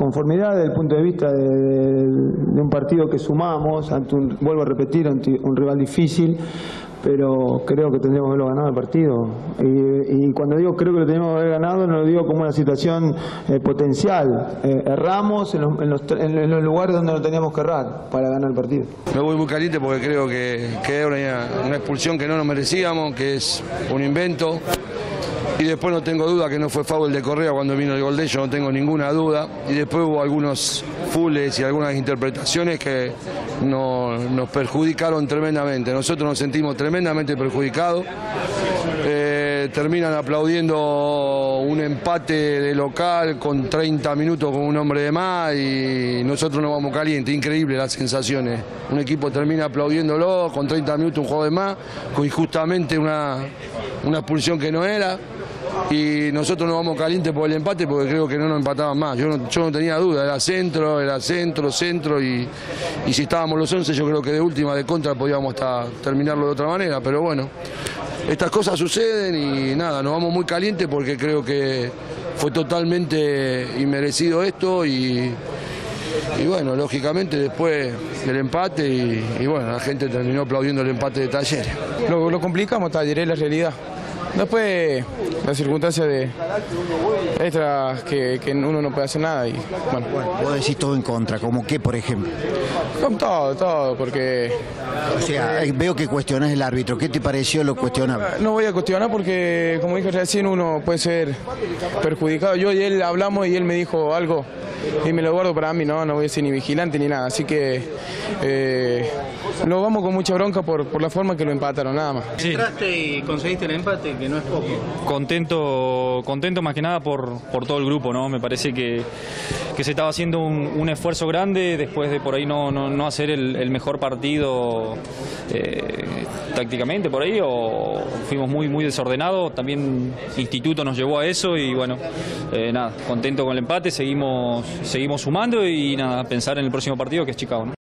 conformidad desde el punto de vista de un partido que sumamos, ante vuelvo a repetir, ante un rival difícil, pero creo que tendríamos que haberlo ganado el partido. Y cuando digo creo que lo tenemos que haber ganado, no lo digo como una situación potencial. Erramos en los lugares donde no teníamos que errar para ganar el partido. Me voy muy caliente porque creo que es una expulsión que no nos merecíamos, que es un invento. Y después no tengo duda que no fue foul de Correa cuando vino el gol de ellos, no tengo ninguna duda. Y después hubo algunos fulls y algunas interpretaciones que nos perjudicaron tremendamente. Nosotros nos sentimos tremendamente perjudicados. Terminan aplaudiendo un empate de local con 30 minutos con un hombre de más y nosotros nos vamos calientes. Increíble las sensaciones. Un equipo termina aplaudiéndolo con 30 minutos un juego de más, con injustamente una expulsión que no era. Y nosotros nos vamos calientes por el empate porque creo que no nos empataban más. Yo no tenía duda, era centro y si estábamos los 11 yo creo que de última, de contra podíamos hasta terminarlo de otra manera, pero bueno, estas cosas suceden y nada, nos vamos muy calientes porque creo que fue totalmente inmerecido esto y bueno, lógicamente después del empate y bueno, la gente terminó aplaudiendo el empate de Talleres. Lo complicamos Talleres, la realidad. Después, las circunstancias extras que uno no puede hacer nada y bueno. Vos decís todo en contra, ¿como qué, por ejemplo? Con todo, porque... O sea, veo que cuestionás el árbitro. ¿Qué te pareció lo cuestionable? No voy a cuestionar porque, como dije recién, uno puede ser perjudicado. Yo y él hablamos y él me dijo algo y me lo guardo para mí, no voy a ser ni vigilante ni nada. Así que lo vamos con mucha bronca por la forma que lo empataron, nada más. Sí. Entraste y conseguiste el empate, que no es poco. Contento más que nada por todo el grupo, ¿no? Me parece que se estaba haciendo un esfuerzo grande después de por ahí no hacer el mejor partido tácticamente por ahí, o fuimos muy desordenados. También Instituto nos llevó a eso y bueno, nada, contento con el empate, seguimos sumando y nada, pensar en el próximo partido que es Chicago, ¿no?